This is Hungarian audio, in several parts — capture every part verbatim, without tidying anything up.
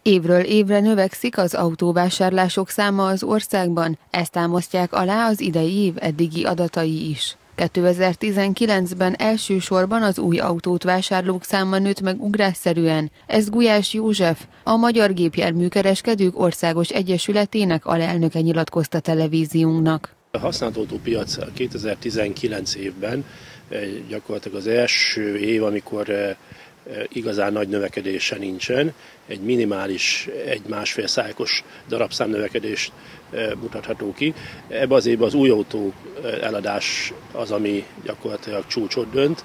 Évről évre növekszik az autóvásárlások száma az országban, ezt támasztják alá az idei év eddigi adatai is. kétezer-tizenkilencben elsősorban az új autót vásárlók száma nőtt meg ugrásszerűen. Ezt Gulyás József, a Magyar Gépjárműkereskedők Országos Egyesületének alelnöke nyilatkozta televíziónknak. A használt autópiac kétezer-tizenkilenc évben gyakorlatilag az első év, amikor igazán nagy növekedése nincsen, egy minimális, egy másfél százalékos darabszám növekedést mutatható ki. Ebben az évben az új autó eladás az, ami gyakorlatilag csúcsot dönt.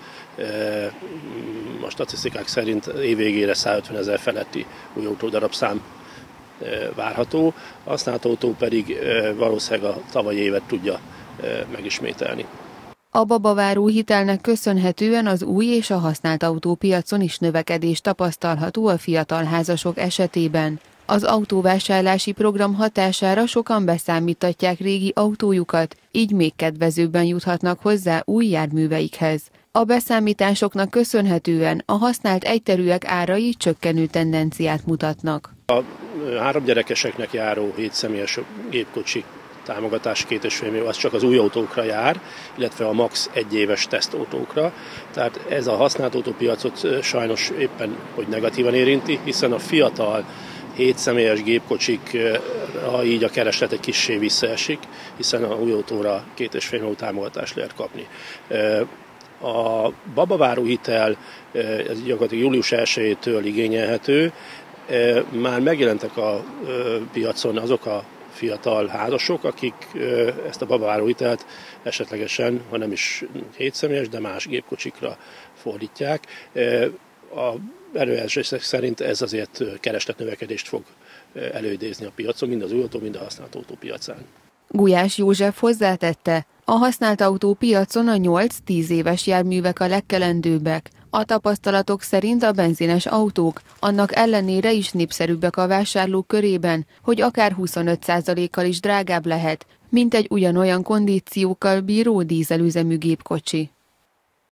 A statisztikák szerint évvégére százötven ezer feletti új autó darabszám várható, a használt autó pedig valószínűleg a tavalyi évet tudja megismételni. A babaváró hitelnek köszönhetően az új és a használt autópiacon is növekedés tapasztalható a fiatal házasok esetében. Az autóvásárlási program hatására sokan beszámítatják régi autójukat, így még kedvezőbben juthatnak hozzá új járműveikhez. A beszámításoknak köszönhetően a használt egyterűek árai csökkenő tendenciát mutatnak. A három gyerekeseknek járó hétszemélyes gépkocsi támogatás két és fél millió, az csak az új autókra jár, illetve a max egyéves tesztautókra. Tehát ez a használt autópiacot sajnos éppen hogy negatívan érinti, hiszen a fiatal hétszemélyes gépkocsikra így a kereslet egy kissé visszaesik, hiszen a új autóra két és fél millió támogatást lehet kapni. A babaváró hitel ez gyakorlatilag július elsejétől igényelhető. Már megjelentek a piacon azok a fiatal házasok, akik ezt a babaváró hitelt esetlegesen, ha nem is hétszemélyes, de más gépkocsikra fordítják. A előjelzések szerint ez azért keresletnövekedést fog előidézni a piacon, mind az új autó, mind a használt autó piacán. Gulyás József hozzátette, a használt autópiacon a nyolc-tíz éves járművek a legkelendőbbek. A tapasztalatok szerint a benzines autók annak ellenére is népszerűbbek a vásárlók körében, hogy akár huszonöt százalékkal is drágább lehet, mint egy ugyanolyan kondíciókkal bíró dízelüzemű gépkocsi.